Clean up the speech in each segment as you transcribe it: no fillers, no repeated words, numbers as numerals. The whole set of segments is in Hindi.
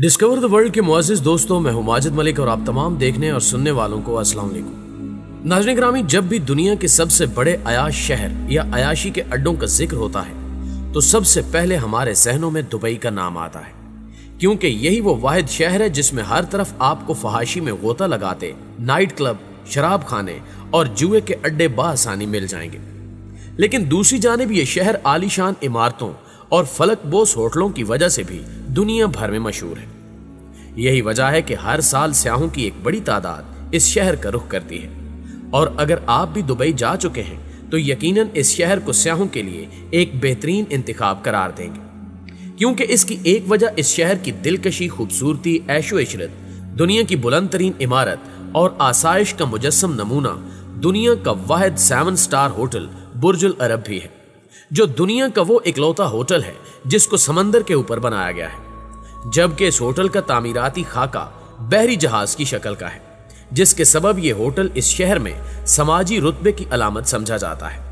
डिस्कवर द वर्ल्ड के मुअज़्ज़िज़ दोस्तों, मैं हूं माजिद मलिक और आप तमाम देखने और सुनने वालों को अस्सलाम वालेकुम। नाज़रीन गिरामी, जब भी दुनिया के सबसे बड़े अयाश शहर या अयाशी के अड्डों का जिक्र होता है तो सबसे पहले हमारे ज़हनों में दुबई का नाम आता है, क्योंकि यही वो वाहिद शहर है जिसमें हर तरफ आपको फहाशी में गोता लगाते नाइट क्लब, शराब खाने और जुए के अड्डे बासानी मिल जाएंगे। लेकिन दूसरी जानिब ये शहर आलीशान इमारतों और फलकबोस होटलों की वजह से भी दुनिया भर में मशहूर है। यही वजह है कि हर साल सयाहों की एक बड़ी तादाद इस शहर का रुख करती है, और अगर आप भी दुबई जा चुके हैं तो यकीनन इस शहर को सयाहों के लिए एक बेहतरीन इंतखाब करार देंगे, क्योंकि इसकी एक वजह इस शहर की दिलकशी खूबसूरती, ऐशो इशरत, दुनिया की बुलंद तरीन इमारत और आसाइश का मुजस्सम नमूना दुनिया का वाहिद 7 स्टार होटल बुर्जुल अरब भी है, जो दुनिया का वो इकलौता होटल है जिसको समंदर के ऊपर बनाया गया है। जबकि इस होटल का तामीराती खाका बहरी जहाज की शक्ल का है, जिसके सबब ये होटल इस शहर में समाजी रुतबे की अलामत समझा जाता है।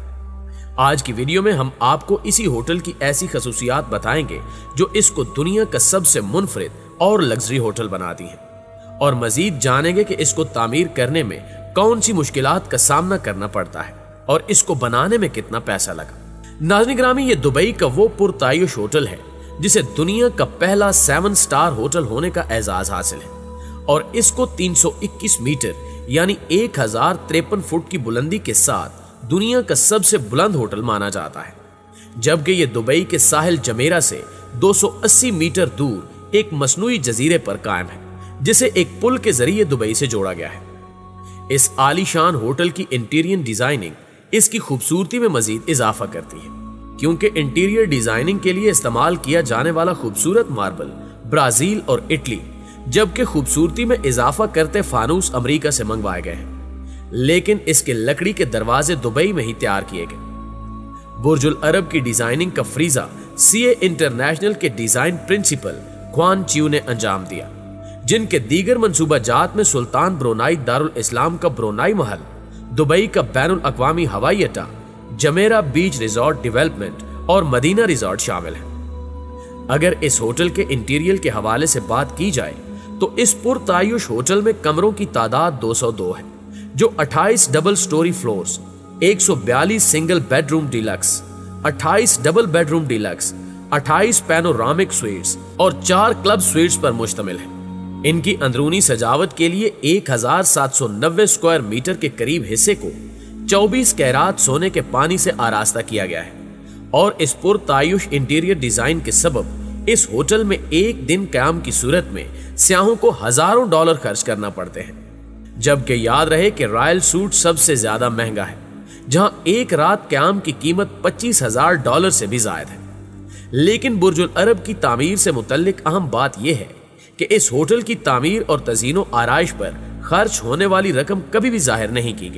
आज की वीडियो में हम आपको इसी होटल की ऐसी खसूसियात बताएंगे जो इसको दुनिया का सबसे मुनफरिद और लग्जरी होटल बनाती है, और मजीद जानेंगे कि इसको तामीर करने में कौन सी मुश्किलात का सामना करना पड़ता है और इसको बनाने में कितना पैसा लगा। नाज़रीन गिरामी, ये दुबई का वो पुरतायुश होटल है जिसे दुनिया का पहला 7 स्टार होटल होने का एजाज हासिल है, और इसको 321 मीटर यानी 1053 फुट की बुलंदी के साथ दुनिया का सबसे बुलंद होटल माना जाता है। जबकि ये दुबई के साहिल जमेरा से 280 मीटर दूर एक मसनूई जजीरे पर कायम है, जिसे एक पुल के जरिए दुबई से जोड़ा गया है। इस आलीशान होटल की इंटीरियर डिजाइनिंग इसकी खूबसूरती में मजीद इजाफा करती है, क्योंकि इंटीरियर डिजाइनिंग के लिए इस्तेमाल किया जाने वाला खूबसूरत मार्बल ब्राजील और इटली, जबकि खूबसूरती में इजाफा करते फानूस अमेरिका से मंगवाए गए हैं, लेकिन इसके लकड़ी के दरवाजे दुबई में ही तैयार किए गए। बुर्जुल अरब की डिजाइनिंग का फ्रीजा सीए इंटरनेशनल के डिजाइन प्रिंसिपल ख्वान चियू ने अंजाम दिया, जिनके दीगर मंसूबा जात में सुल्तान ब्रुनाई दारुल इस्लाम का ब्रुनाई महल, दुबई का बैनुल अक़वामी हवाई अड्डा, जमेरा बीच रिजॉर्ट डेवलपमेंट और मदीना रिजॉर्ट शामिल है। अगर इस होटल के इंटीरियर के हवाले से बात की जाए तो इस पुरतायुश होटल में कमरों की तादाद 202 है, जो 28 double storey floors, 142 single bedroom deluxe, 28 double bedroom deluxe, 28 panoramic suites और 4 क्लब स्वीट्स पर मुश्तमिल है। इनकी अंदरूनी सजावट के लिए 1790 स्क्वायर मीटर के करीब हिस्से को 24 कैरात सोने के पानी से आरास्ता किया गया है, और इस पुरतायुश इंटीरियर डिजाइन के सबब इस होटल में एक दिन क़याम की सूरत में सयाहों को हजारों डॉलर खर्च करना पड़ते हैं। जबकि याद रहे कि रॉयल सूट सबसे ज्यादा महंगा है, जहां एक रात क़याम की कीमत $25,000 से भी जायद है। लेकिन बुर्जुल अरब की तामीर से मुतल्लिक अहम बात यह है कि इस होटल की तामीर और तज़ीनो आराइश पर खर्च होने वाली रकम कभी भी जाहिर नहीं की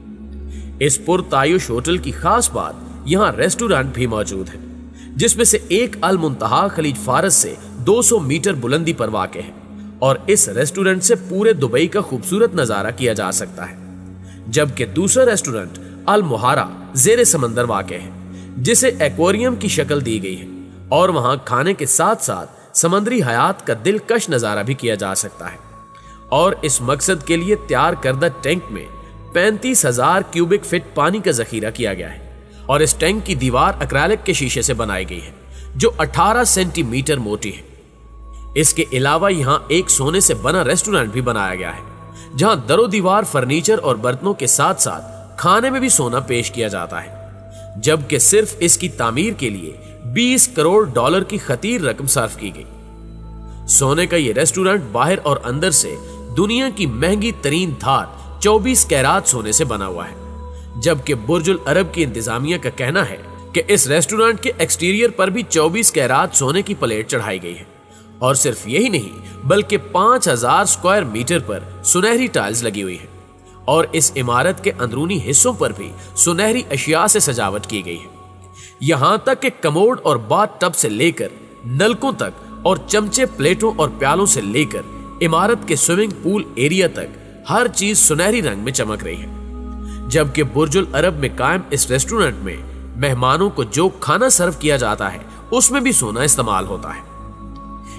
गई। इस पुरतायुश होटल की खास बात यहाँ रेस्टोरेंट भी मौजूद है, जिसमें से एक अल मुंतहा खलीज फारस से 200 मीटर बुलंदी पर वाक़ है, और इस रेस्टोरेंट से पूरे दुबई का खूबसूरत नजारा किया जा सकता है। जबकि दूसरा रेस्टोरेंट अल मुहारा जेर समंदर वाक़ है, जिसे एक्वेरियम की शक्ल दी गई है, और वहां खाने के साथ साथ समंदरी हयात का दिलकश नजारा भी किया जा सकता है। और इस मकसद के लिए तैयार करदा टैंक में 35,000 क्यूबिक फीट पानी का जखीरा किया गया है, और इस टैंक की दीवार एक्रेलिक के शीशे से बनाई गई है, जो 18 सेंटीमीटर मोटी है। इसके अलावा यहाँ एक सोने से बना रेस्टोरेंट भी बनाया गया है, जहां दरो दीवार फर्नीचर और बर्तनों के साथ साथ खाने में भी सोना पेश किया जाता है। जबकि सिर्फ इसकी तामीर के लिए $20 करोड़ की खतीर रकम सर्फ की गई। सोने का यह रेस्टोरेंट बाहर और अंदर से दुनिया की महंगी तरीन धार 24 कैरात सोने से बना हुआ है। जबकि बुर्जुल अरब की इंतजामिया का कहना है कि इस रेस्टोरेंट के एक्सटीरियर पर भी 24 कैरात सोने की प्लेट चढ़ाई गई है, और सिर्फ यही नहीं बल्कि 5000 स्क्वायर मीटर पर सुनहरी टाइल्स लगी हुई है, और इस इमारत के अंदरूनी हिस्सों पर भी सुनहरी अशिया से सजावट की गई है। यहां तक कि कमोड और बाथ टब से लेकर नलकों तक और चमचे, प्लेटों और प्यालों से लेकर इमारत के स्विमिंग पूल एरिया तक हर चीज सुनहरी रंग में चमक रही है। जबकि बुर्जुल अरब में कायम इस रेस्टोरेंट में मेहमानों को जो खाना सर्व किया जाता है उसमें भी सोना इस्तेमाल होता है।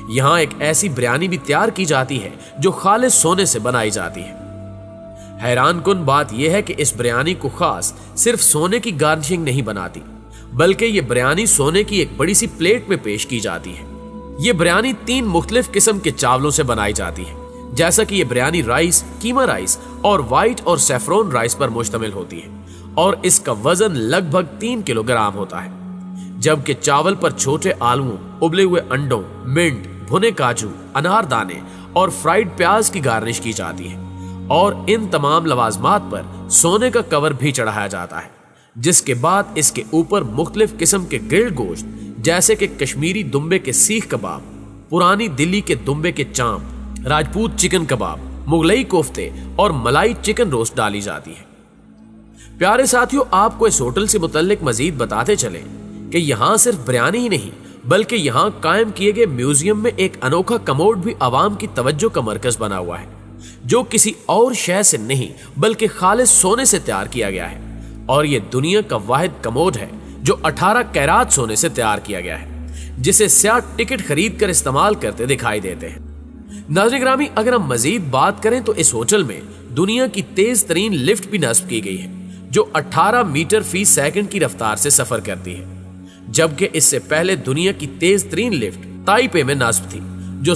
यहाँ एक ऐसी बिरयानी भी तैयार की जाती है जो खालिस सोने से बनाई जाती है। हैरानकुन बात यह है कि इस बिरयानी को खास सिर्फ सोने की गार्निशिंग नहीं बनाती, बल्कि ये बिरयानी सोने की एक बड़ी सी प्लेट में पेश की जाती है। ये बिरयानी 3 मुख्तलिफ किस्म के चावलों से बनाई जाती है, जैसा कि ये बिरयानी राइस, कीमा राइस और व्हाइट और सैफरॉन राइस पर मुश्तमिल होती है और इसका वजन लगभग 3 किलोग्राम होता है। जबकि चावल पर छोटे आलूओं, उबले हुए अंडों, मिंट, भुने काजू, अनारदाने और फ्राइड प्याज की गार्निश की जाती है और इन तमाम लवाजमात पर सोने का कवर भी चढ़ाया जाता है, जिसके बाद इसके ऊपर मुख्तलिफ किस्म के ग्रिल्ड गोश्त जैसे कि कश्मीरी दुम्बे के सीख कबाब, पुरानी दिल्ली के दुम्बे के चांप, राजपूत चिकन कबाब, मुगलई कोफ्ते और मलाई चिकन रोस्ट डाली जाती है। प्यारे साथियों, आपको इस होटल से मुतल्लिक मजीद बताते चले कि यहाँ सिर्फ बिरयानी ही नहीं बल्कि यहाँ कायम किए गए म्यूजियम में एक अनोखा कमोड भी आवाम की तवज्जो का मरकज बना हुआ है, जो किसी और शय से नहीं बल्कि खालिस सोने से तैयार किया गया है। और ये दुनिया का वाहिद कमोड है जो 18 कैरात सोने से तैयार किया गया है, जिसे स्याह टिकट खरीद कर इस्तेमाल करते दिखाई देते हैं। नाज़रीन ग्रामी, अगर हम मजीद बात करें तो इस होटल में दुनिया की तेज तरीन लिफ्ट भी नस्ब की गई है, जो 18 मीटर फी सेकंड की रफ्तार से सफर करती है, जबकि इससे पहले दुनिया की तेज तरीन लिफ्ट ताइपे में नस्ब थी, जो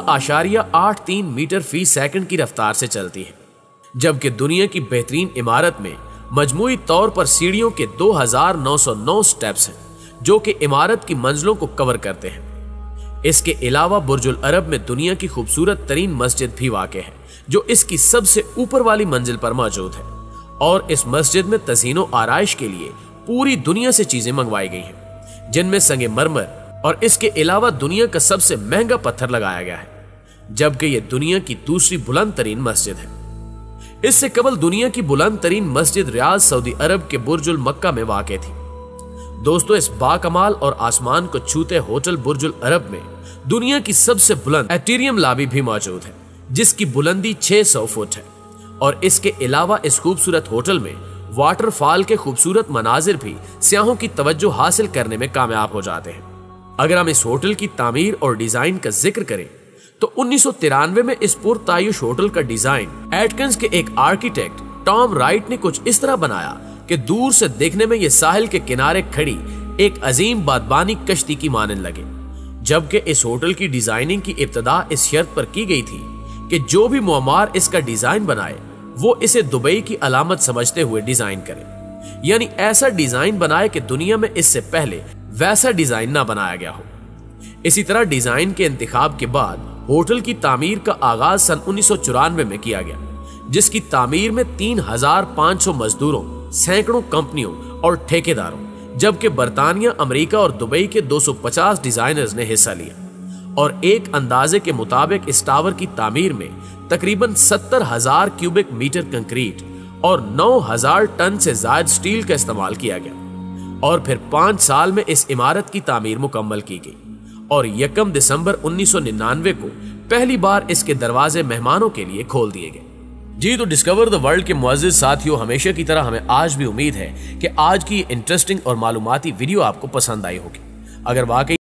16.83 मीटर फी सेकंड की रफ्तार से चलती है। जबकि दुनिया की बेहतरीन इमारत में मजमूई तौर पर सीढ़ियों के 2909 स्टेप्स हैं, जो कि इमारत की मंजिलों को कवर करते हैं। इसके अलावा बुर्जुल अरब में दुनिया की खूबसूरत तरीन मस्जिद भी वाक़ है, जो इसकी सबसे ऊपर वाली मंजिल पर मौजूद है और इस मस्जिद में तज़हीनो आराइश के लिए पूरी दुनिया से चीजें मंगवाई गई हैं, जिनमें संगे मरमर और इसके अलावा दुनिया का सबसे महंगा पत्थर लगाया गया है, जबकि यह दुनिया की दूसरी बुलंद तरीन मस्जिद है। इससे कबल दुनिया की बुलंद तरीन मस्जिद रियाद सऊदी अरब के बुर्जुल मक्का में वाक़ थी। दोस्तों, इस बाकमाल और आसमान को छूते होटल बुर्जुल अरब में दुनिया की सबसे बुलंद एटीरियम लॉबी भी मौजूद है, जिसकी बुलंदी 600 फुट है और इसके अलावा इस खूबसूरत होटल में वाटरफॉल के खूबसूरत मनाजिर भी सियाहों की तवज्जो हासिल करने में कामयाब हो जाते हैं। अगर हम इस होटल की तामीर और डिजाइन का जिक्र करें तो 1993 में इस पुरतायुश होटल का डिजाइन एटकिंस के एक आर्किटेक्ट टॉम राइट ने कुछ इस तरह बनाया कि दूर से देखने में यह साहिल के किनारे खड़ी एक अजीम बादबानी कश्ती की मानने लगे। जबकि इस होटल की डिजाइनिंग की इब्तिदा इस शर्त पर की गई थी कि जो भी मुअम्मार इसका डिजाइन बनाए वो इसे दुबई की अलामत समझते हुए डिजाइन करे, यानी ऐसा डिजाइन बनाए कि दुनिया में इससे पहले वैसा डिजाइन ना बनाया गया हो। इसी तरह डिजाइन के इंतखाब के बाद होटल की तामीर का आगाज सन 1994 में किया गया, जिसकी तामीर में 3500 मजदूरों, सैकड़ों कंपनियों और ठेकेदारों, जबकि बरतानिया, अमेरिका और दुबई के 250 डिजाइनर्स ने हिस्सा लिया और एक अंदाजे के मुताबिक इस टावर की तामीर में तकरीबन 70,000 क्यूबिक मीटर कंक्रीट और 9,000 टन से ज्यादा स्टील का इस्तेमाल किया गया और फिर 5 साल में इस इमारत की तामीर मुकम्मल की गई और 1 दिसंबर 1999 को पहली बार इसके दरवाजे मेहमानों के लिए खोल दिए गए। जी, तो डिस्कवर द वर्ल्ड के मुअज़्ज़िज़ साथियों, हमेशा की तरह हमें आज भी उम्मीद है कि आज की इंटरेस्टिंग और मालूमाती वीडियो आपको पसंद आई होगी। अगर वाकई